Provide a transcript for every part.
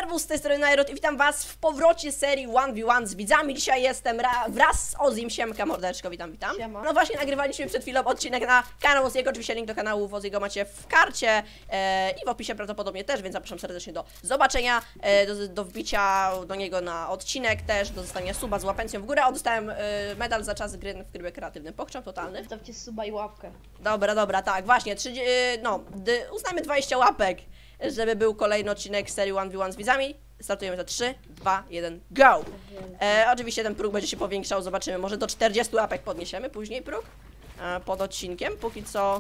Serwus, z tej strony Nairot i witam was w powrocie serii 1v1 z widzami. Dzisiaj jestem wraz z Ozim. Siemka mordeczko, witam. Siema. No właśnie nagrywaliśmy przed chwilą odcinek na kanał Oziego, oczywiście link do kanału Oziego macie w karcie i w opisie prawdopodobnie też, więc zapraszam serdecznie do zobaczenia, do wbicia do niego na odcinek też, do zostawienia suba z łapencją w górę. Dostałem medal za czas gry w trybie kreatywnym, pokrzep totalny. Zostawcie suba i łapkę. Dobra, tak, właśnie, uznajmy 20 łapek, żeby był kolejny odcinek serii 1v1 z widzami. Startujemy za 3, 2, 1, go! Oczywiście ten próg będzie się powiększał, zobaczymy, może do 40 łapek podniesiemy później próg pod odcinkiem. Póki co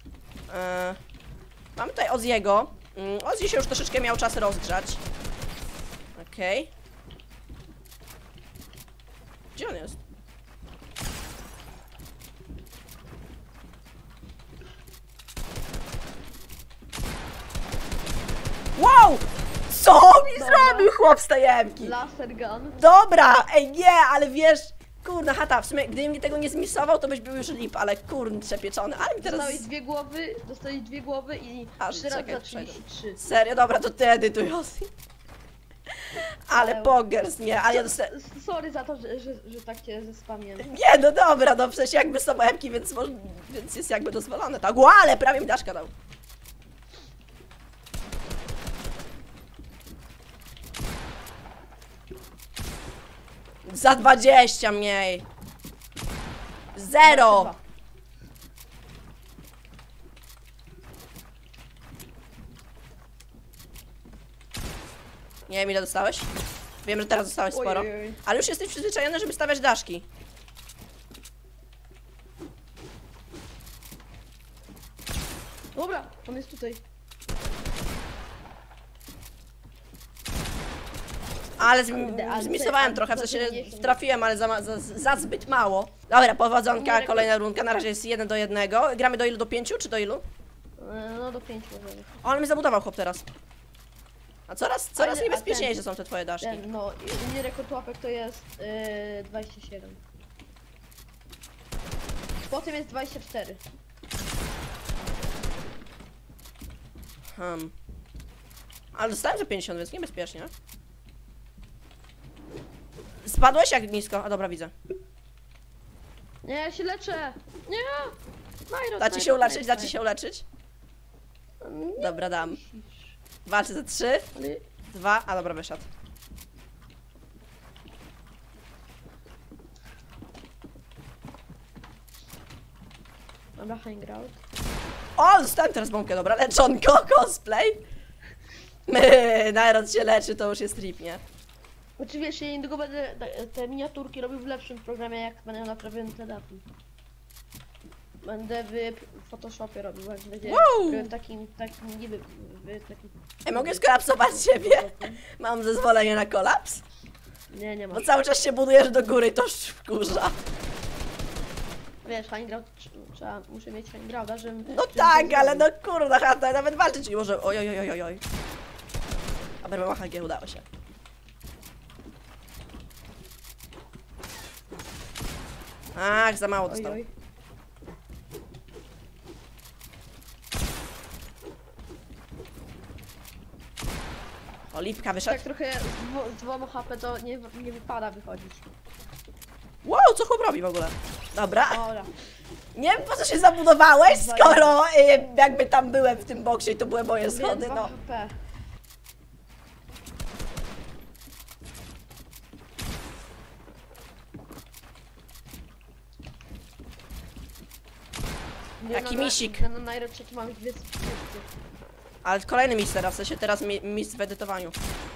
mamy tutaj Oziego. Ozzy się już troszeczkę miał czas rozgrzać. Okej. Gdzie on jest? Wow! Co mi zrobił chłop z tajemki? Laser gun. Dobra, ej nie, ale wiesz, kurna chata, w sumie gdybym mi tego nie zmisował, to byś był już lip, ale kurczę pieczony, ale mi teraz... Dostałeś dwie głowy i Aż, 3 razy czekaj, za 33. Serio, dobra, to ty edytuj Ozzy. Ale pogers, nie, ale ja dostałem... Sorry za to, że tak cię zespamiłem. Nie, no dobra, no przecież jakby są epki, więc jest jakby dozwolone, tak, ła, ale prawie mi daszka dał. Za 20 mniej. 0. Nie wiem ile dostałeś. Wiem, że teraz dostałeś sporo. Ojej. Ale już jesteś przyzwyczajony, żeby stawiać daszki. Dobra, on jest tutaj. Ale Ale zmisowałem ty- trochę, w to sensie 90. trafiłem, ale za zbyt mało. Dobra, powodzonka, kolejna rundka, na razie jest 1 do 1. Gramy do ilu? Do 5 czy do ilu? No do 5 możemy. O, ale mnie zabudował chłop teraz. A coraz Ale- a niebezpieczniejsze są te twoje daszki. No, i rekord łapek to jest 27. Potem jest 24. Ale dostałem za 50, więc niebezpiecznie. Spadłeś jak nisko? A dobra, widzę. Nie, ja się leczę! Nie! Nairot, Da ci się uleczyć? Da ci się uleczyć? Dobra, dam. Walczę za 3, 2, a dobra, wyszedł. Dobra, hangout. O, dostałem teraz bombkę, dobra, leczonko, cosplay. Nairot się leczy, to już jest trip, nie? Oczywiście niedługo będę te miniaturki robił w lepszym programie, jak będę naprawiony te daty. Będę w Photoshopie robił, jak będzie Wow! w takim niby w takim... Mogę skolapsować siebie? Mam zezwolenie na kolaps? Nie ma. Bo cały czas się budujesz do góry, to już wkurza. Wiesz, hangout muszę mieć hangouta, żebym... No tak, ale no kurwa, chata, nawet walczyć nie może. Oj. A berma HG udało się. Ach, za mało dostał. Oj. O, lipka wyszedł. Tak trochę z 2 HP to nie wypada wychodzić. Wow, co chłop robi w ogóle? Dobra. Dobra. Nie wiem, po co się zabudowałeś, skoro jakby tam byłem w tym boksie i to były moje schody, 2 no. HP. Jaki misik. Na Nairot trzeci mamy 2 subskrypcje. Ale kolejny mistrz teraz, w sensie teraz mistrz w edytowaniu.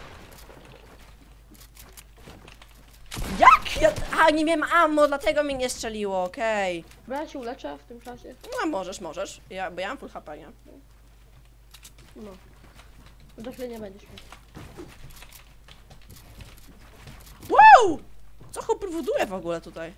Jak? A, nie miałem ammo, dlatego mi nie strzeliło, okej. Dobra, ja się uleczę w tym czasie. No, możesz. Bo ja mam full HP, nie? No. Za chwilę nie będziesz miał. Wow! Co chłop buduje w ogóle tutaj?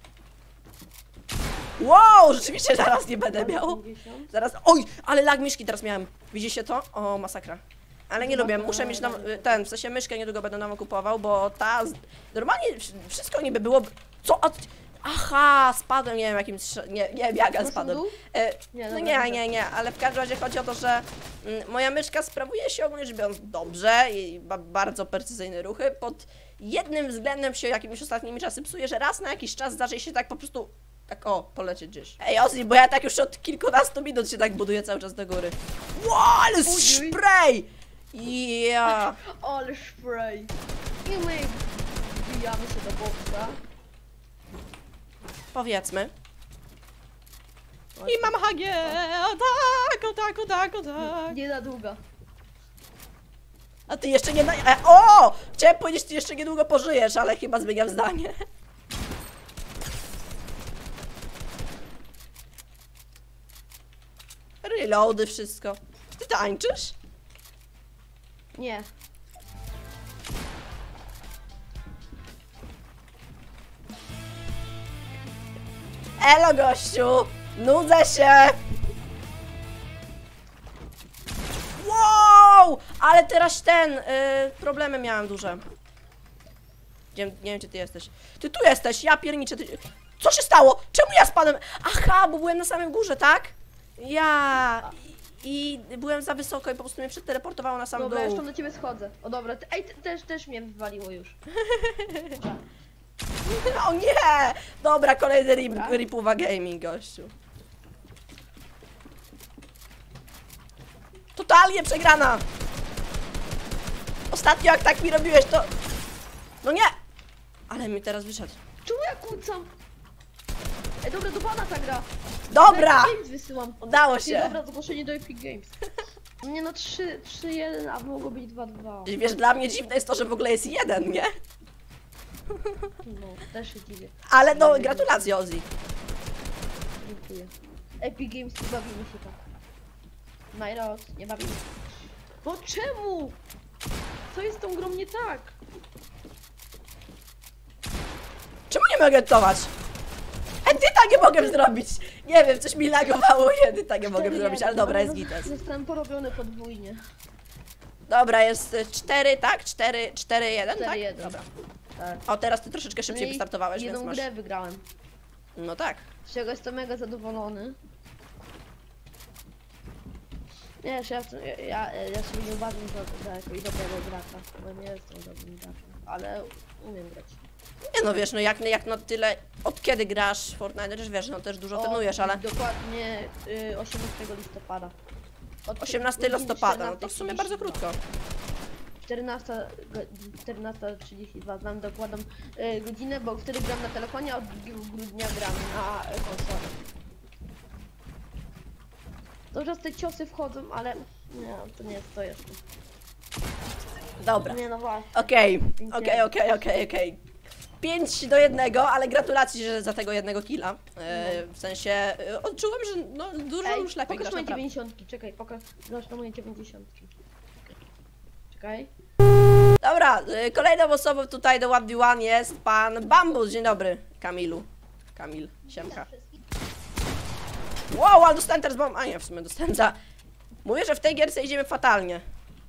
Wow, rzeczywiście zaraz nie będę miał. 50. Zaraz, oj, ale lag myszki teraz miałem. Widzicie to? O, masakra. Ale nie lubię, muszę mieć w sensie myszkę niedługo będę nową kupował, bo normalnie wszystko niby było... Co? Aha, spadłem, nie wiem jakim... Nie wiem jak, ale Masz spadłem. dół? No dobra, nie, ale w każdym razie chodzi o to, że moja myszka sprawuje się ogólnie rzecz biorąc dobrze i ma bardzo precyzyjne ruchy. Pod jednym względem się jakimiś ostatnimi czasy psuje, że raz na jakiś czas zdarzy się tak po prostu... Tak o, polecieć gdzieś. Ej Ozzy, bo ja tak już od kilkunastu minut się tak buduję cały czas do góry. Wow, ale spray! Ja. Ale spray. I my wbijamy się do boksa. Powiedzmy. I mam HG! O tak. Nie na długo. A ty jeszcze nie... O! Chciałem powiedzieć, ty jeszcze niedługo pożyjesz, ale chyba zmieniam zdanie. Reloady, wszystko. Czy ty tańczysz? Nie. Elo, gościu! Nudzę się! Wow! Ale teraz problemy miałem duże. Nie wiem, gdzie ty jesteś. Ty tu jesteś, ja pierniczę. Co się stało? Czemu ja spadłem? Aha, bo byłem na samym górze, tak? I byłem za wysoko i po prostu mnie przeteleportowało na sam Dobra, dół. jeszcze do ciebie schodzę. O dobra, ej, też mnie wywaliło już. O nie! Dobra, kolejny Dobra. ripuwa gaming, gościu. Totalnie przegrana! Ostatnio jak tak mi robiłeś, to... No nie! Ale mi teraz wyszedł. Czemu ja kłócam? Ej, dobra, do pana ta gra. Dobra! Epic Games wysyłam. Udało Ej, się! dobra, zgłoszenie do Epic Games. Nie no, 3-1, a mogło być 2-2. I wiesz, dla mnie dziwne jest to, że w ogóle jest jeden, nie? No, też się dziwię. Ale no, gratulacje, Ozzy. Dziękuję. Epic Games, nie bawimy się tak. Najros, nie bawimy się. No czemu? Co jest z tą grą nie tak? Czemu nie mogę edytować? Edyta nie mogę zrobić! Nie wiem, coś mi lagowało i edyta nie mogę 4-1. zrobić, ale dobra, jest gites. Zostałem porobiony podwójnie. Dobra, jest 4, tak? 4-1, tak? 4-1. Dobra. Tak. O, teraz ty troszeczkę szybciej No i wystartowałeś, więc jedną masz... grę wygrałem. No tak. Z czego jestem mega zadowolony. Wiesz, ja się nie uważam za jakiegoś dobrego gracza, bo nie jestem dobrym graczem, ale umiem grać. Nie no, wiesz, no jak no tyle... Od kiedy grasz w Fortnite, też wiesz, no też dużo trenujesz, ale... Dokładnie 18 listopada. Od 18 listopada, no to w sumie bardzo 14:32. krótko. 14:32, znam dokładną godzinę, bo wtedy gram na telefonie, a od 2 grudnia gram na konsolę. To czas te ciosy wchodzą, ale nie, to nie jest to jeszcze. Dobra. Nie no właśnie. Okej. 5-1, ale gratulacje że za tego jednego killa. W sensie, odczułem, że no dużo już lepiej pokaż grasz moje naprawdę. 90, czekaj, pokaż na moje 90. Czekaj. Dobra, kolejną osobą tutaj do 1v1 jest pan Bambus. Dzień dobry, Kamilu. Kamil, siemka. Wow, ale dostałem teraz bomb... A nie, w sumie dostałem za... Mówię, że w tej gierce idziemy fatalnie.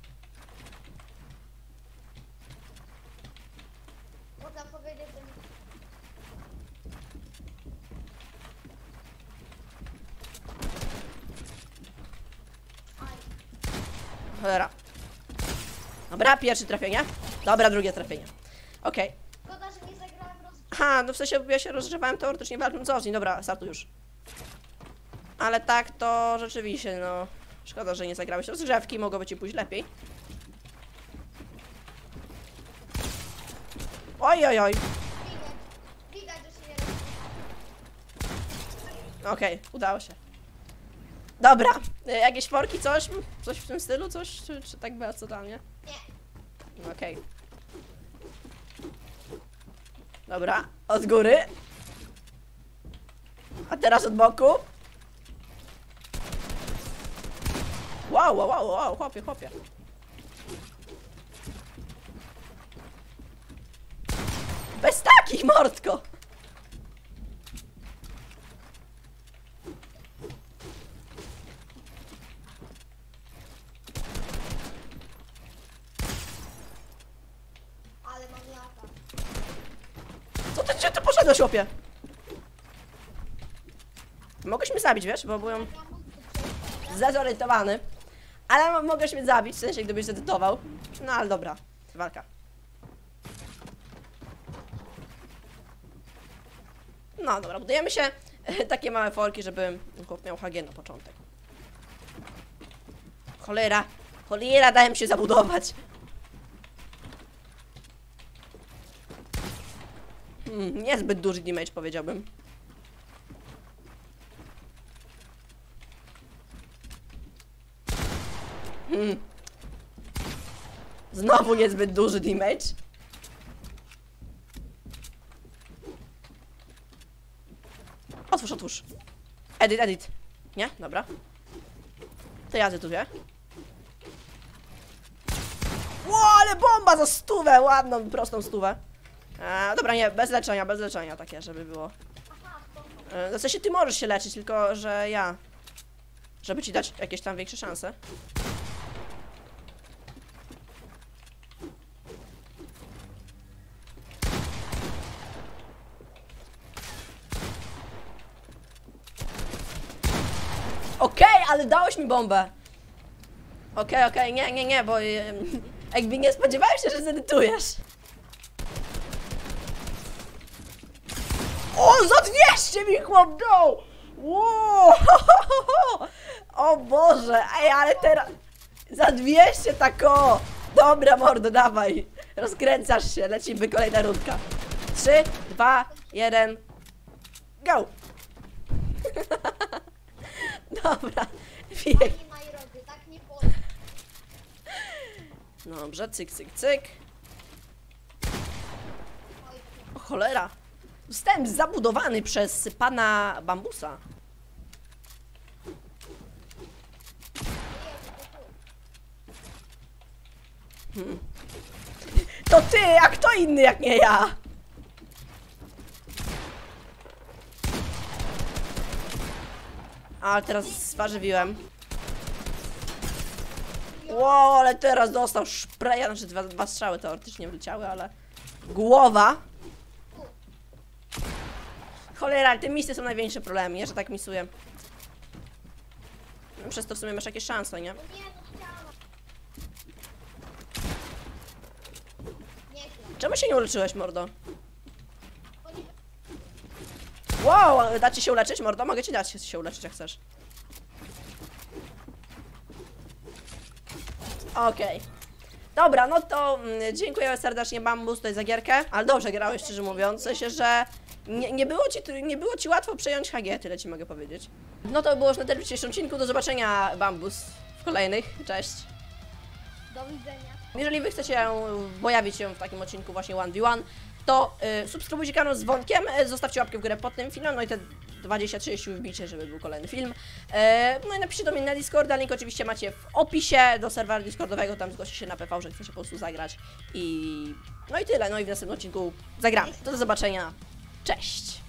Można powiedzieć, że Cholera. Dobra, pierwsze trafienie. Dobra, drugie trafienie. Okej. szkoda, że nie zagrałem Aha, no w sensie ja się rozgrzewałem teoretycznie walcząc z Ozzy. Dobra, startuj już. Ale tak to rzeczywiście, no... Szkoda, że nie zagrałeś rozgrzewki, mogłoby ci pójść lepiej. Oj. widać, że się nie Okej, udało się. Dobra, jakieś forki, coś? Coś w tym stylu? Coś? Czy tak było totalnie? Nie. Okej. Dobra, od góry. A teraz od boku. Wow, chłopie. Bez takich, mordko! ale mam lata. Co ty, gdzie ty poszedłeś, chłopie? Mogłeś mnie zabić, wiesz, bo byłem zdezorientowany. Ale mogłeś mnie zabić, w sensie gdybyś zedytował. No ale dobra, walka. No dobra, budujemy się takie małe forki, żeby chłop miał HG na początek. Cholera, cholera, dałem się zabudować. Niezbyt duży damage, powiedziałbym. Znowu niezbyt duży damage. Otwórz, otwórz. Edit. Nie? Dobra. To ja zedytuję. Ło, ale bomba za 100, ładną, prostą 100. Dobra, nie, bez leczenia takie, żeby było. W sensie ty możesz się leczyć, tylko że ja. Żeby ci dać jakieś tam większe szanse. Okej, ale dałeś mi bombę. Okej, nie, bo jakby nie spodziewałem się, że zedytujesz. O, za 200 mi chłop dał! Wow. O Boże, ej, ale teraz za 200 tako. Dobra, mordo, dawaj. Rozkręcasz się, lecimy, kolejna rundka. 3, 2, 1, go! Dobra, bieg. Nie ma i robię, tak nie powiem. Dobrze, cyk. O cholera. Zostałem zabudowany przez pana Bambusa. To ty, a kto inny jak nie ja? A teraz zwarzywiłem. Wow, ale teraz dostał szpreja, znaczy dwa strzały teoretycznie wleciały, ale... Głowa! Cholera, te misje są największe problemy, nie, że tak misuję. No, przez to w sumie masz jakieś szanse, nie? Nie, no chciałam. Nieźle. Czemu się nie uleczyłeś, mordo? Wow, da ci się uleczyć, mordo? Mogę ci dać się uleczyć, jak chcesz. Okej. Dobra, no to dziękuję serdecznie, Bambus, tutaj za gierkę. Ale dobrze grałeś, szczerze mówiąc, w sensie, że nie było ci łatwo przejąć HG, tyle ci mogę powiedzieć. No to było już na tyle w dzisiejszym odcinku, do zobaczenia, Bambus, w kolejnych, cześć. Do widzenia. Jeżeli wy chcecie pojawić się w takim odcinku właśnie 1v1, to subskrybujcie kanał z dzwonkiem, zostawcie łapkę w górę pod tym filmem, no i te 20-30 wbicie, żeby był kolejny film. No i napiszcie do mnie na Discorda, link oczywiście macie w opisie do serwera Discordowego, tam zgłoście się na PV, że chcecie po prostu zagrać. No i tyle, no i w następnym odcinku zagramy. To do zobaczenia, cześć!